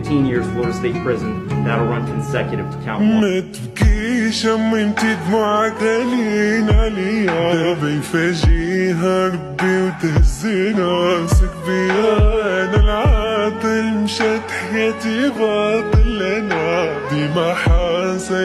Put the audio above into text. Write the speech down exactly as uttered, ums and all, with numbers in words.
fifteen years Florida State Prison. That'll run consecutive to count one. ما تبكيش اما انت دموعك غاليين عليا، دابا يفاجئها ربي وتهزي راسك بيا. انا العاطل مشات حياتي باطل، انا ديما حاسة